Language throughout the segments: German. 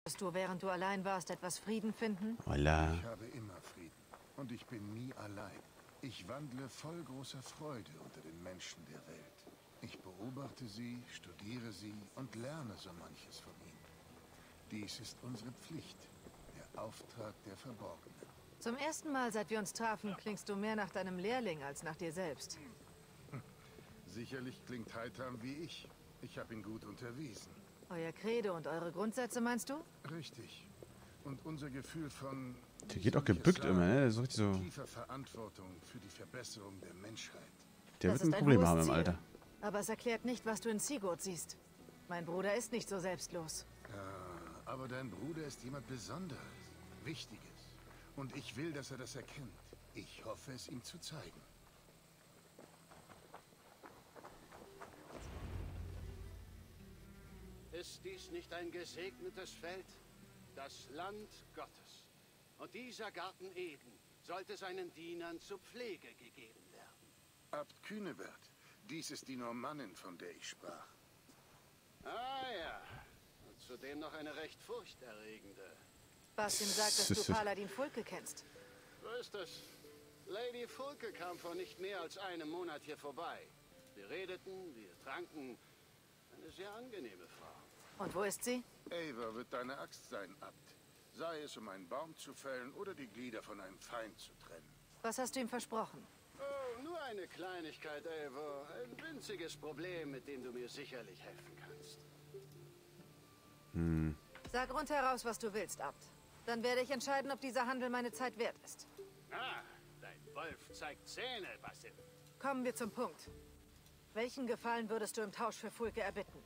du, während du allein warst, etwas Frieden finden? Voila. Ich habe immer Frieden. Und ich bin nie allein. Ich wandle voll großer Freude unter den Menschen der Welt. Ich beobachte sie, studiere sie und lerne so manches von ihnen. Dies ist unsere Pflicht, der Auftrag der Verborgenen. Zum ersten Mal, seit wir uns trafen, klingst du mehr nach deinem Lehrling als nach dir selbst. Sicherlich klingt Heitam wie ich. Ich habe ihn gut unterwiesen. Euer Credo und eure Grundsätze, meinst du? Richtig. Und unser Gefühl von... Der geht auch gebückt immer, ne? Der ist richtig so... tiefer Verantwortung für die Verbesserung der Menschheit. Der Das wird ein ist ein Problem hohes haben im Ziel. Alter. Aber es erklärt nicht, was du in Sigurd siehst. Mein Bruder ist nicht so selbstlos. Ja, aber dein Bruder ist jemand Besonderes, Wichtiges. Und ich will, dass er das erkennt. Ich hoffe, es ihm zu zeigen. Ist dies nicht ein gesegnetes Feld? Das Land Gottes. Und dieser Garten Eden sollte seinen Dienern zur Pflege gegeben werden. Abt Künebert, dies ist die Normannin, von der ich sprach. Ah ja, und zudem noch eine recht furchterregende. Bastian sagt, dass du Paladin Fulke kennst. So ist es. Lady Fulke kam vor nicht mehr als einem Monat hier vorbei. Wir redeten, wir tranken. Eine sehr angenehme Frau. Und wo ist sie? Eivor wird deine Axt sein, Abt. Sei es, um einen Baum zu fällen oder die Glieder von einem Feind zu trennen. Was hast du ihm versprochen? Oh, nur eine Kleinigkeit, Eivor. Ein winziges Problem, mit dem du mir sicherlich helfen kannst. Sag rundheraus, was du willst, Abt. Dann werde ich entscheiden, ob dieser Handel meine Zeit wert ist. Ah, dein Wolf zeigt Zähne, Basim. Kommen wir zum Punkt. Welchen Gefallen würdest du im Tausch für Fulke erbitten?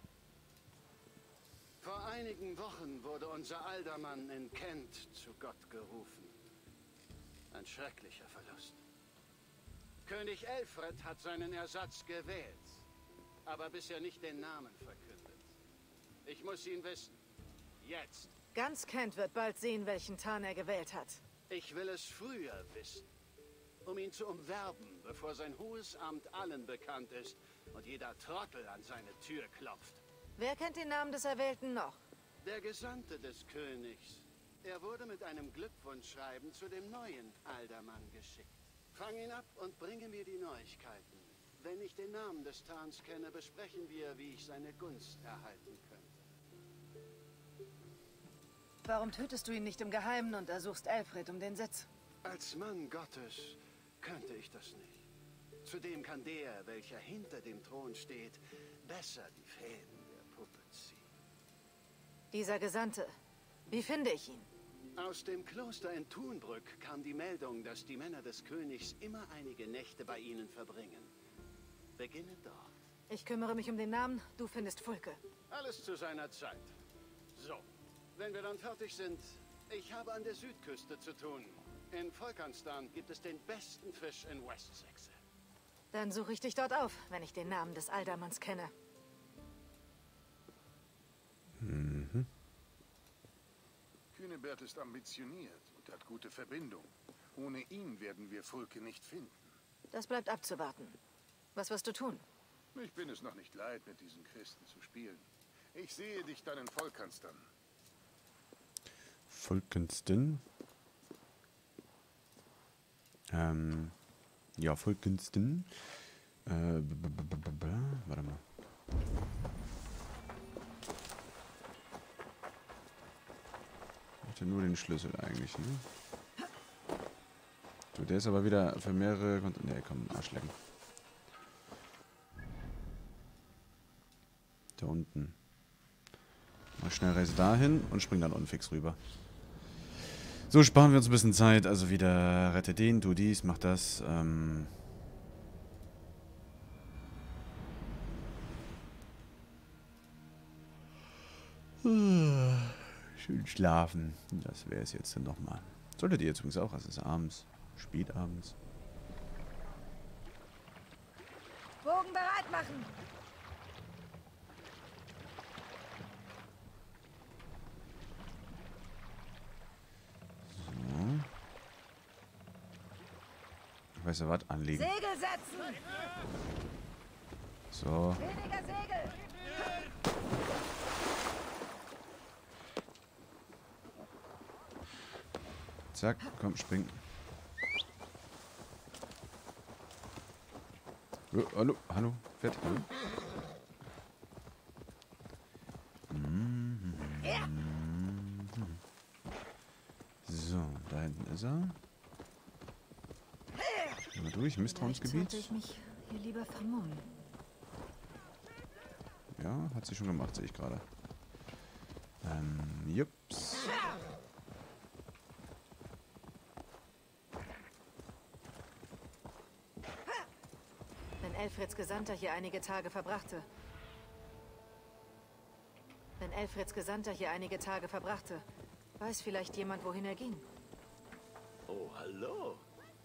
Vor einigen Wochen wurde unser Aldermann in Kent zu Gott gerufen. Ein schrecklicher Verlust. König Elfred hat seinen Ersatz gewählt, aber bisher nicht den Namen verkündet. Ich muss ihn wissen. Jetzt. Ganz Kent wird bald sehen, welchen Tarn er gewählt hat. Ich will es früher wissen, um ihn zu umwerben, bevor sein hohes Amt allen bekannt ist und jeder Trottel an seine Tür klopft. Wer kennt den Namen des Erwählten noch? Der Gesandte des Königs. Er wurde mit einem Glückwunschschreiben zu dem neuen Aldermann geschickt. Fang ihn ab und bringe mir die Neuigkeiten. Wenn ich den Namen des Tarns kenne, besprechen wir, wie ich seine Gunst erhalten könnte. Warum tötest du ihn nicht im Geheimen und ersuchst Elfred um den Sitz? Als Mann Gottes könnte ich das nicht. Zudem kann der, welcher hinter dem Thron steht, besser die Fäden der Puppe ziehen. Dieser Gesandte. Wie finde ich ihn? Aus dem Kloster in Thunbrück kam die Meldung, dass die Männer des Königs immer einige Nächte bei ihnen verbringen. Beginne dort. Ich kümmere mich um den Namen, du findest Fulke. Alles zu seiner Zeit. So, wenn wir dann fertig sind, ich habe an der Südküste zu tun. In Volkanstan gibt es den besten Fisch in Wessex. Dann suche ich dich dort auf, wenn ich den Namen des Aldermanns kenne. Künebert ist ambitioniert und hat gute Verbindungen. Ohne ihn werden wir Fulke nicht finden. Das bleibt abzuwarten. Was wirst du tun? Ich bin es noch nicht leid, mit diesen Christen zu spielen. Ich sehe dich dann in Volkanstan. Volkenston. Ja, Volkenston. Warte mal. Ich hatte nur den Schlüssel eigentlich, ne? So, der ist aber wieder für mehrere... Ne, komm, Arschlecken. Da unten. Mal Schnellreise dahin und spring dann unfix rüber. So, sparen wir uns ein bisschen Zeit. Also wieder rette den, tu dies, mach das. Schön schlafen. Das wäre es jetzt dann nochmal. Solltet ihr jetzt übrigens auch. Es ist abends. Spät abends. Bogen bereit machen! Weißt du was? Anlegen. Segel setzen! So. Weniger Segel! Zack, komm, spring. Oh, hallo, hallo, Fett, hallo. So, da hinten ist er. Gehen wir durch, Misstrauensgebiet. Sollte ich mich hier lieber vermummen. Ja, hat sie schon gemacht, sehe ich gerade. Jups. Wenn Elfrids Gesandter hier einige Tage verbrachte. Weiß vielleicht jemand, wohin er ging. Oh, hallo.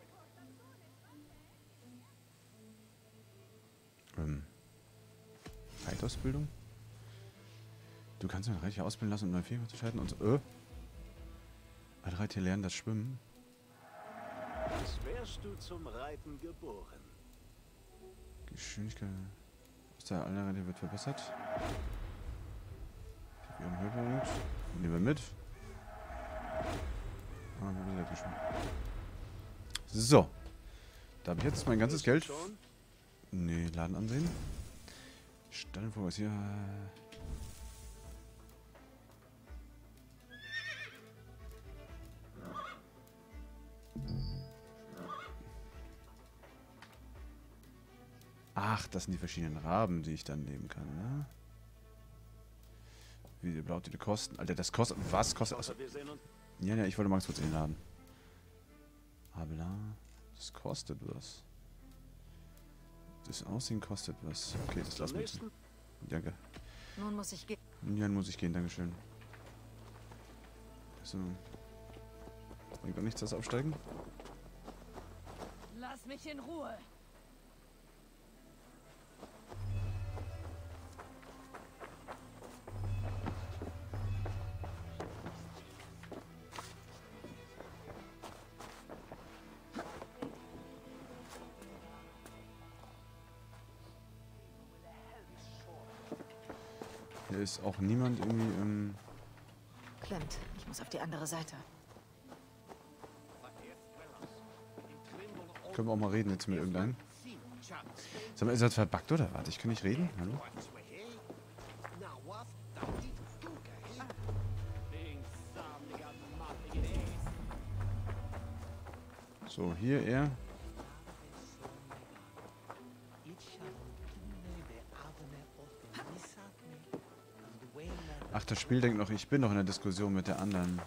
Reitausbildung? Du kannst einen Reiter ausbilden lassen, um neue Fähigkeiten zu schalten und so. Ein Reiter lernen das Schwimmen. Als wärst du zum Reiten geboren. Geschwindigkeit. Ist der alle Reiter wird verbessert. Ich habe ihren Höhepunkt. Nehmen wir mit. Ah, wir sind schon. So. Da habe ich jetzt mein ganzes Geld. Nee, Laden ansehen. Stadtfokus hier. Ach, das sind die verschiedenen Raben, die ich dann nehmen kann, ne? Wie blaut die kosten? Alter, das kostet. Was kostet das? Ja, ja, ich wollte mal kurz in den Laden. Aber das kostet was. Das Aussehen kostet was. Okay, das lassen wir jetzt. Danke. Nun muss ich gehen. Ja, dann muss ich gehen, dankeschön. So. Bringt doch nichts, das Aufsteigen? Lass mich in Ruhe. Hier ist auch niemand irgendwie Klemmt. Ich muss auf die andere Seite. Können wir auch mal reden jetzt mit irgendeinem? Sag mal, ist das verbuggt oder was? Ich kann nicht reden? Hallo? So, hier er. Ach, das Spiel denkt noch, ich bin noch in der Diskussion mit der anderen.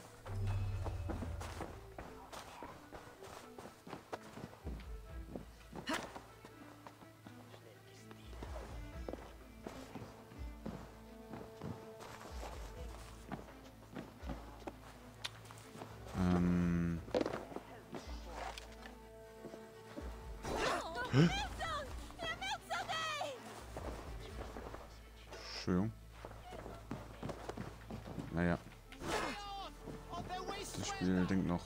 Entschuldigung. Naja. Das Spiel denkt noch.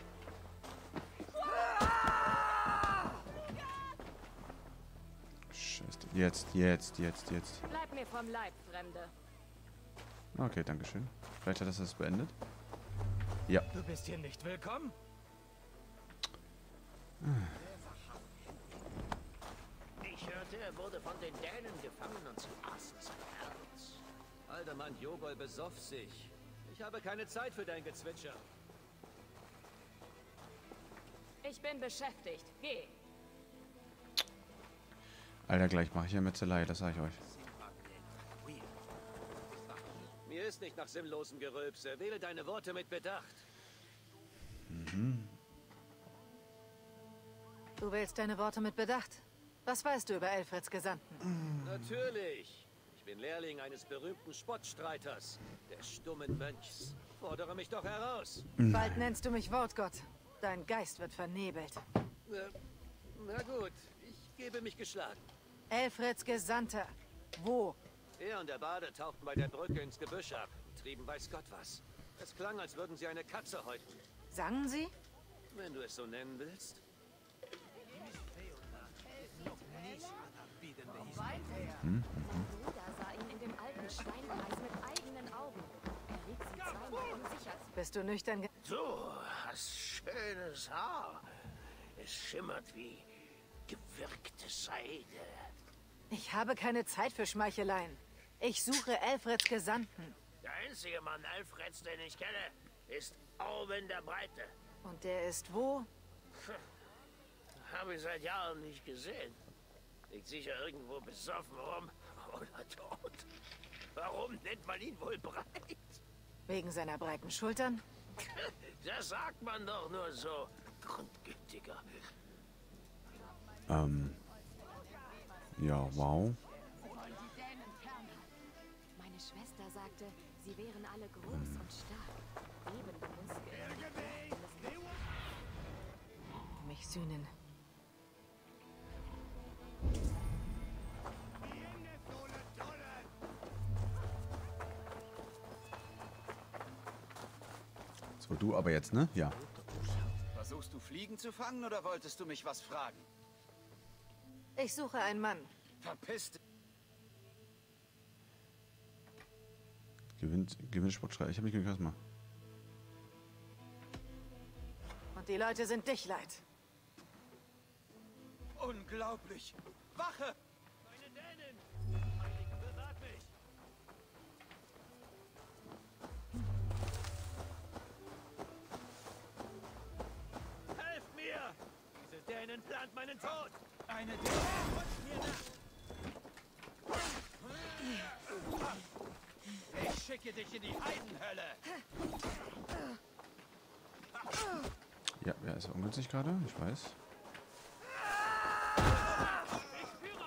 Scheiße. Jetzt. Bleib mir vom Leib, Fremde. Okay, dankeschön. Vielleicht hat das beendet. Ja. Du bist hier nicht willkommen? Ich hörte, er wurde von den Dänen gefangen und sie aßen sein Herz. Aldermann Jogol besoff sich. Ich habe keine Zeit für dein Gezwitscher. Ich bin beschäftigt. Geh. Alter, gleich mache ich ja Metzelei, das sage ich euch. Mir ist nicht nach sinnlosem Gerülpse. Wähle deine Worte mit Bedacht. Du wählst deine Worte mit Bedacht. Was weißt du über Elfrids Gesandten? Natürlich. Ich bin Lehrling eines berühmten Spottstreiters, des stummen Mönchs. Fordere mich doch heraus. Bald nennst du mich Wortgott. Dein Geist wird vernebelt. Na gut, ich gebe mich geschlagen. Elfrids Gesandter. Wo? Er und der Bade tauchten bei der Brücke ins Gebüsch ab und trieben weiß Gott was. Es klang, als würden sie eine Katze häuten. Sangen sie? Wenn du es so nennen willst. Bruder sah ihn in dem alten Steinkreis mit eigenen Augen. Er riet sie zweimal, um sicher zu Bist du nüchtern? Du hast schönes Haar. Es schimmert wie gewirkte Seide. Ich habe keine Zeit für Schmeicheleien. Ich suche Alfreds Gesandten. Der einzige Mann Alfreds, den ich kenne, ist Orben der Breite. Und der ist wo? Habe ich seit Jahren nicht gesehen. Liegt sicher irgendwo besoffen rum oder tot. Warum nennt man ihn wohl breit? Wegen seiner breiten Schultern? Das sagt man doch nur so. Grundgültiger. Ja, wow. Meine Schwester sagte, sie wären alle groß und stark. Lebende Muskeln. Mich sühnen. So, du aber jetzt, ne? Ja. Versuchst du Fliegen zu fangen oder wolltest du mich was fragen? Ich suche einen Mann. Verpiss dich. Gewinnt Sportschrei. Ich habe nicht genug Charisma. Und die Leute sind dich leid. Unglaublich. Wache! Meine Dänen! Heiligen, bewahrt mich! Helft mir! Diese Dänen plant meinen Tod! Eine Ich schicke dich in die Heidenhölle! Ja, ja, ist ungünstig gerade. Ich weiß. Ich führe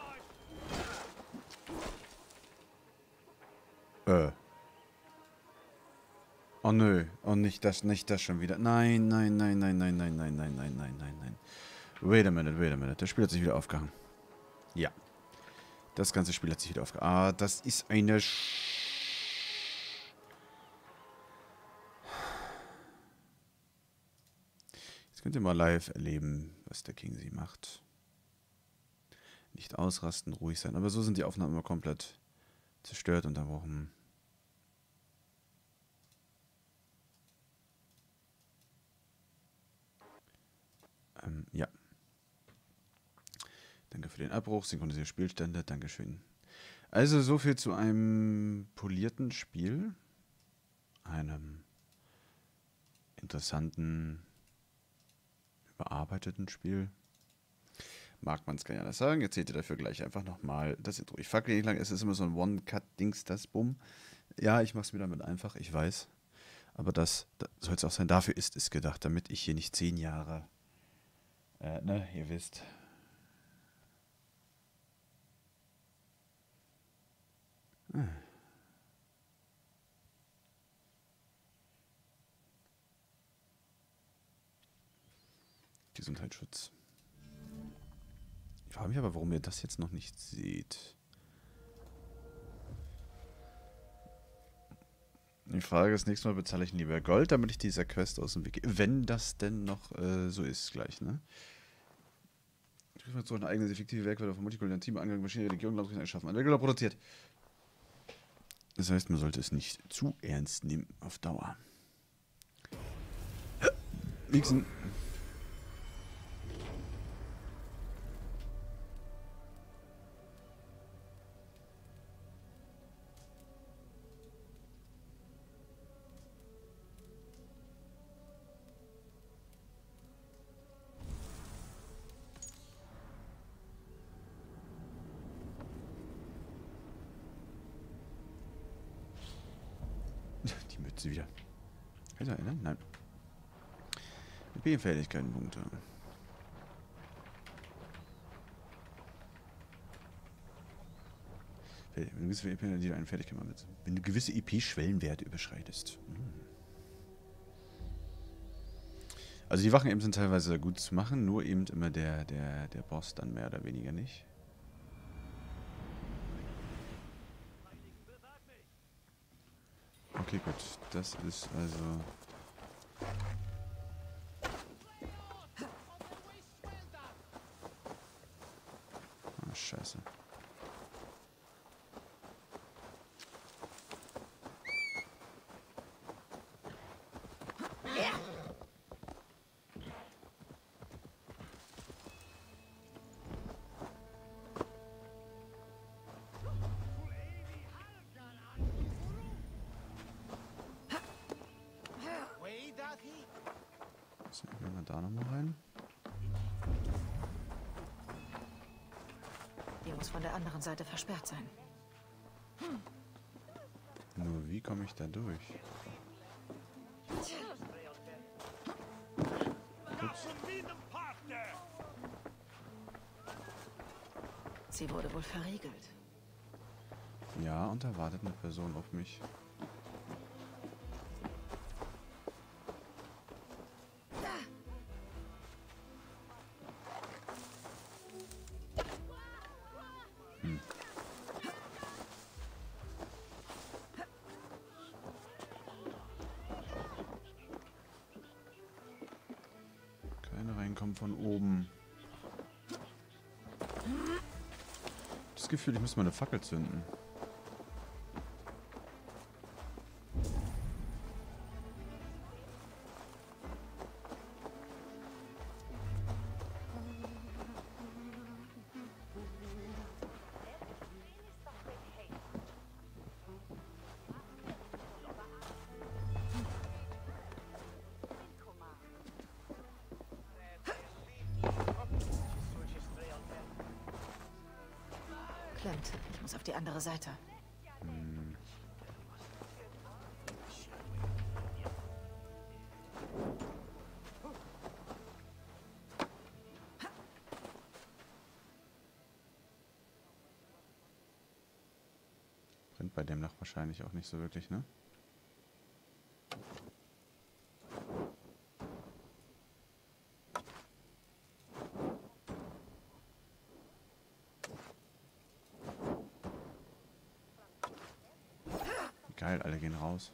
euch! Oh nö. Oh, nicht das schon wieder. Nein, nein, nein, nein, nein, nein, nein, nein, nein, nein, nein, nein. Wait a minute, wait a minute. Das Spiel hat sich wieder aufgehangen. Ja. Das ganze Spiel hat sich wieder aufgehangen. Ah, das ist eine Jetzt könnt ihr mal live erleben, was der King sie macht. Nicht ausrasten, ruhig sein. Aber so sind die Aufnahmen immer komplett zerstört, unterbrochen. Ja. Danke für den Abbruch, synchronisierte Spielstände, Dankeschön. Also so viel zu einem polierten Spiel, einem interessanten, überarbeiteten Spiel. Mag man es gar nicht anders sagen. Jetzt seht ihr dafür gleich einfach nochmal das Intro. Ich fackel nicht lang, es ist immer so ein One-Cut-Dings, das Bumm. Ja, ich mach's mir damit einfach, ich weiß. Aber das soll es auch sein. Dafür ist es gedacht, damit ich hier nicht 10 Jahre, ne, ihr wisst. Gesundheitsschutz. Ich frage mich aber, warum ihr das jetzt noch nicht seht. Die Frage ist, nächstes Mal bezahle ich lieber Gold, damit ich dieser Quest aus dem Weg gehe. Wenn das denn noch so ist gleich, ne? Ich prüfe jetzt so eine eigene effektive Werkweite von multikulturellen Team, Angang, Maschine, Religion, Glaubensrichtung erschaffen. Ein Regler produziert. Das heißt, man sollte es nicht zu ernst nehmen auf Dauer. Wichsen. Die Mütze wieder. Kann ich noch erinnern? Nein. B-Fähigkeitenpunkte. Wenn du gewisse EP-Schwellenwerte überschreitest. Also die Wachen eben sind teilweise gut zu machen, nur eben immer der Boss dann mehr oder weniger nicht. Okay, gut. Das ist also... Ah, scheiße. So, gehen wir da nochmal rein. Die muss von der anderen Seite versperrt sein. Nur wie komme ich da durch? Ups. Sie wurde wohl verriegelt. Ja, und da wartet eine Person auf mich. Keine reinkommen von oben. Das Gefühl, ich muss mal eine Fackel zünden. Clint, ich muss auf die andere Seite. Brennt bei dem Dach wahrscheinlich auch nicht so wirklich, ne? Geil, alle gehen raus.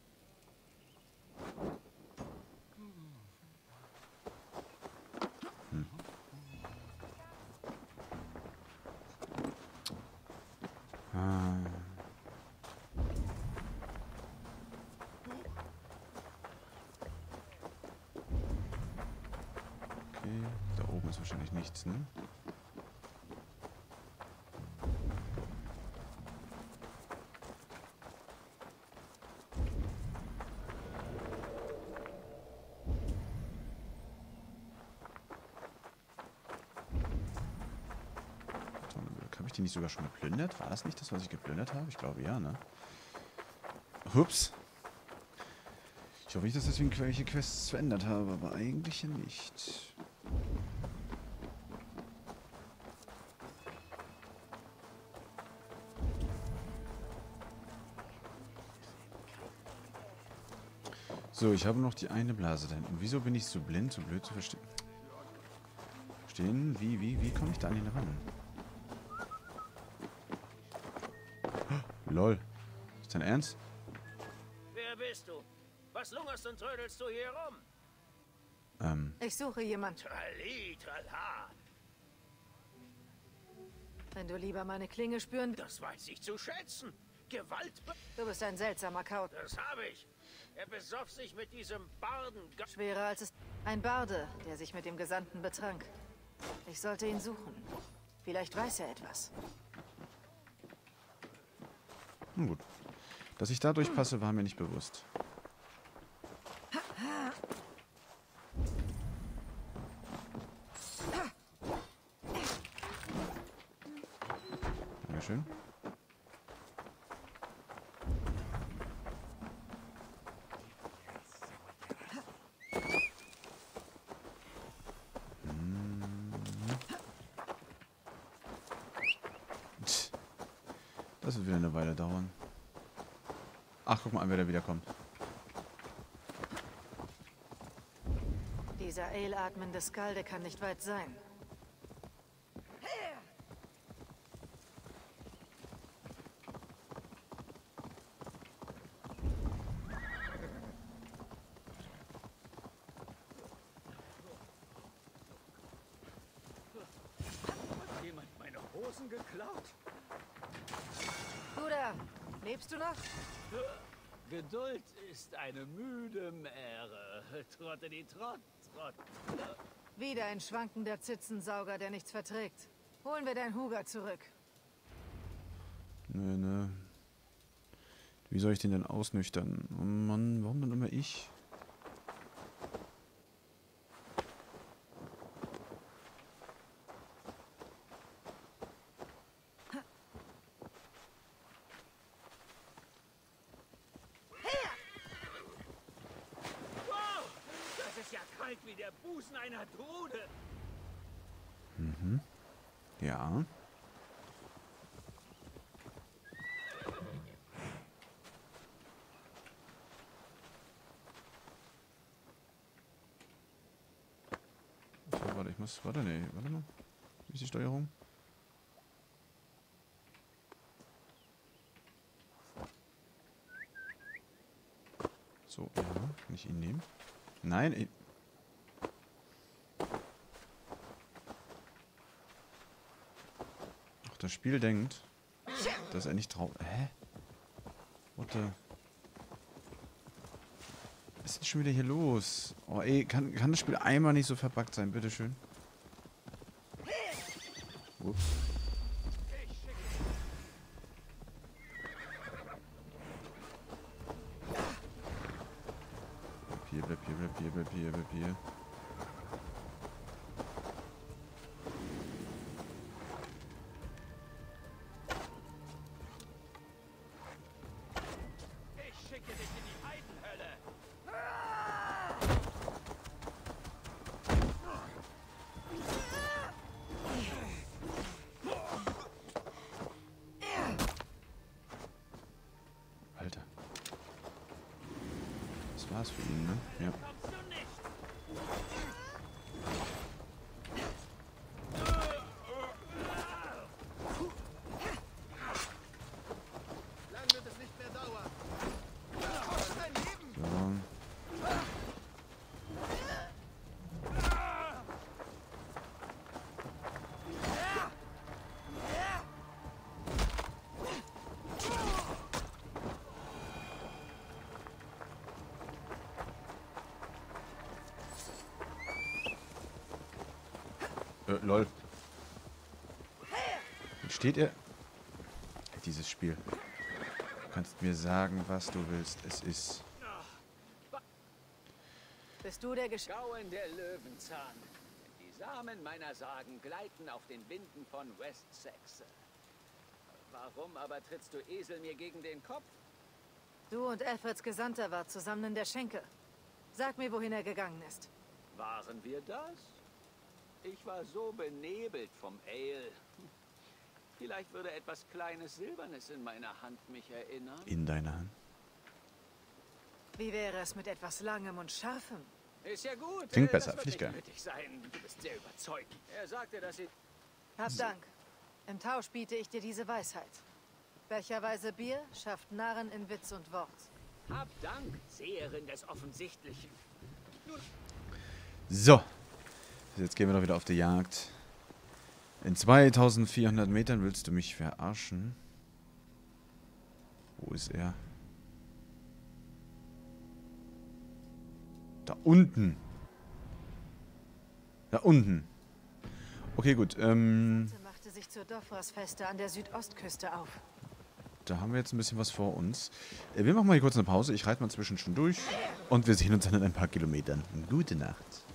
Okay, da oben ist wahrscheinlich nichts, ne? Habe ich die nicht sogar schon geplündert? War das nicht das, was ich geplündert habe? Ich glaube ja, ne? Ups. Ich hoffe nicht, dass deswegen welche Quests verändert habe, aber eigentlich nicht. So, ich habe noch die eine Blase da hinten. Wieso bin ich so blind, so blöd zu verstehen? Wie komme ich da an ihn ran? Lol. Ist dein Ernst? Wer bist du? Was lungerst und trödelst du hier rum? Ich suche jemand. Trali, trala. Wenn du lieber meine Klinge spüren... Das weiß ich zu schätzen. Gewalt... Du bist ein seltsamer Kaut. Das habe ich. Er besoff sich mit diesem Barden... Schwerer als es... Ein Barde, der sich mit dem Gesandten betrank. Ich sollte ihn suchen. Vielleicht weiß er etwas. Nun gut. Dass ich da durchpasse, war mir nicht bewusst. Dankeschön. Das wird wieder eine Weile dauern. Ach, guck mal an, wer da wiederkommt. Dieser ale-atmende Skalde kann nicht weit sein. Hat jemand meine Hosen geklaut? Du da, lebst du noch? Geduld ist eine müde Mähre. Trotte die Trott, Trott. Wieder ein schwankender Zitzensauger, der nichts verträgt. Holen wir dein Huger zurück. Nö. Wie soll ich den denn ausnüchtern? Oh Mann, warum denn immer ich? bald wie der Busen einer Trude. Mhm. Ja. So, warte, ich muss... Warte, nee, warte mal. Wie ist die Steuerung? So, ja. Kann ich ihn nehmen? Nein, ich... Ach, das Spiel denkt, dass er nicht drauf... Hä? What the... Was ist denn schon wieder hier los? Oh, ey, kann das Spiel einmal nicht so verpackt sein? Bitteschön. Ups. Bleib hier. Ich schicke dich in die Heidenhölle. Alter. Das war's für ihn, ne? Ja. Kommst du nicht? Lang wird es nicht mehr dauern. Das kostet dein Leben. So. Lol. Wie steht er? Dieses Spiel. Du kannst mir sagen, was du willst. Es ist... Bist du der Gauen der Löwenzahn. Die Samen meiner Sagen gleiten auf den Winden von Westsex. Warum aber trittst du Esel mir gegen den Kopf? Du und Alfreds Gesandter wart zusammen in der Schenke. Sag mir, wohin er gegangen ist. Waren wir das? Ich war so benebelt vom Ale. Vielleicht würde etwas Kleines Silbernes in meiner Hand mich erinnern. In deiner Hand. Wie wäre es mit etwas Langem und Scharfem? Ist ja gut. Klingt besser, das finde ich wird geil. nicht nötig sein. Du bist sehr überzeugend. Er sagte, dass sie... Hab Dank. Im Tausch biete ich dir diese Weisheit. Becherweise Bier schafft Narren in Witz und Wort. Hab Dank, Seherin des Offensichtlichen. So. Jetzt gehen wir doch wieder auf die Jagd. In 2400 Metern willst du mich verarschen? Wo ist er? Da unten. Da unten. Okay, gut. Machte sich zur Dofras-Feste an der Südostküste auf. Da haben wir jetzt ein bisschen was vor uns. Wir machen mal hier kurz eine Pause. Ich reite mal zwischen schon durch. Und wir sehen uns dann in ein paar Kilometern. Gute Nacht.